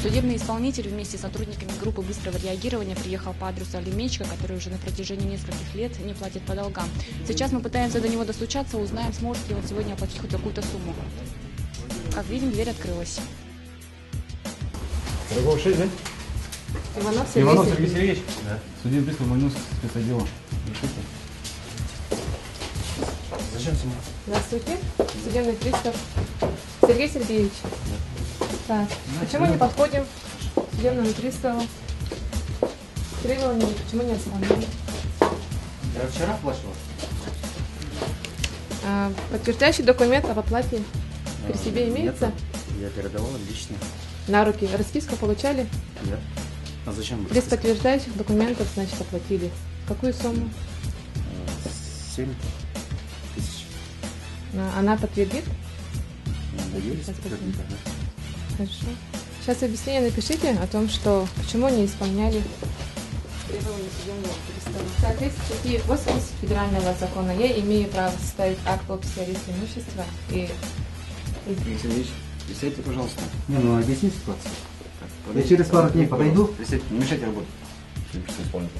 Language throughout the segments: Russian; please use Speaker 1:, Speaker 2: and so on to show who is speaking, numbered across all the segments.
Speaker 1: Судебный исполнитель вместе с сотрудниками группы быстрого реагирования приехал по адресу алименщика, который уже на протяжении нескольких лет не платит по долгам. Сейчас мы пытаемся до него достучаться, узнаем, сможет ли он сегодня оплатить хоть какую-то сумму. Как видим, дверь открылась.
Speaker 2: Пирогова 6, да?
Speaker 3: Иванов
Speaker 2: Сергей Сергеевич? Да. Судебный пристав Манюск, спецотдела. Решите. Зачем сама?
Speaker 3: Здравствуйте. Судебный пристав Сергей Сергеевич. Да. Так, почему не подходим к судебному приставу? Требования почему не исполняем?
Speaker 2: Я вчера плачу.
Speaker 3: Подтверждающий документ об оплате при себе имеется?
Speaker 4: Нет, я передавал лично.
Speaker 3: На руки расписку получали?
Speaker 4: Нет. А зачем?
Speaker 3: Без подтверждающих документов, значит, оплатили. Какую сумму?
Speaker 4: 7 тысяч.
Speaker 3: Она подтвердит?
Speaker 4: Есть?
Speaker 3: Сейчас Хорошо. Сейчас объяснение напишите о том, что почему не исполняли требования судебного пристава. В соответствии с статьей 80 федерального закона я имею право составить акт описи ареста имущества и...
Speaker 4: Сергей Сергеевич, присядьте, пожалуйста.
Speaker 2: Не, ну объясни ситуацию.
Speaker 4: Я
Speaker 2: через пару дней подойду.
Speaker 4: Присядьте, не мешайте работать. Судебный исполнитель.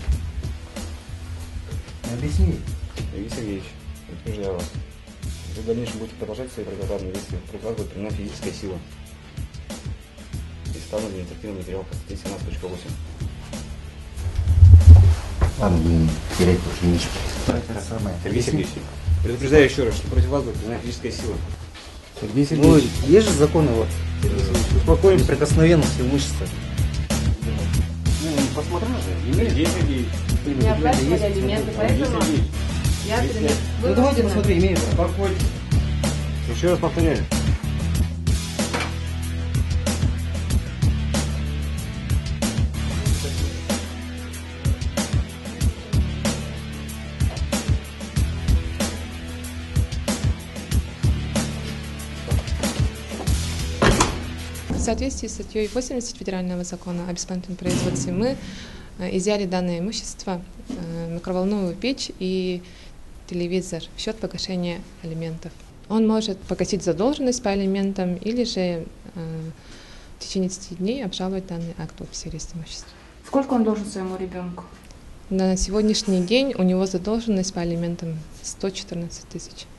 Speaker 2: Объясни.
Speaker 4: Сергей Сергеевич, предупреждаю вас. Вы в дальнейшем будете продолжать свои противоправные действия. Против вас будет применена физическая сила. И стану административный материал по статье 17.8.
Speaker 2: Ладно, блин, терять больше нечего.
Speaker 4: Сергей Сергеевич, предупреждаю еще раз, что против вас будет применена физическая сила.
Speaker 2: Сергей
Speaker 5: Ну,
Speaker 2: Сергеевич.
Speaker 5: есть же законы, вот. Успокоим прикосновенность имущества.
Speaker 4: Ну, посмотрим же. Сергей Сергеевич.
Speaker 3: Не оплачивали алименты, поэтому я
Speaker 5: Ну, давайте посмотрим, имею право.
Speaker 4: Успокойтесь. Еще раз повторяю.
Speaker 3: В соответствии с статьей 80 федерального закона об исполнительном производстве мы изъяли данное имущество, микроволновую печь и телевизор в счет погашения алиментов. Он может погасить задолженность по алиментам или же в течение 10 дней обжаловать данный акт описи ареста имущества.
Speaker 1: Сколько он должен своему ребенку?
Speaker 3: На сегодняшний день у него задолженность по алиментам 114 тысяч.